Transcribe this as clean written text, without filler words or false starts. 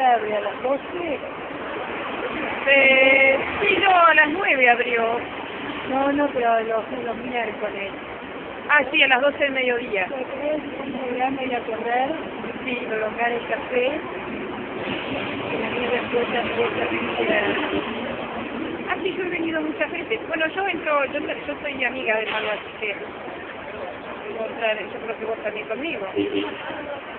abre a las 12. Sí, no, a las 9 abrió. No, pero los miércoles. Ah, sí, a las 12 del mediodía. ¿Querés un programa ir a correr? Sí, prolongar el café. Y venir después a Ah, sí, yo he venido muchas veces. Bueno, yo soy amiga de Manu, así que yo creo que vos también conmigo.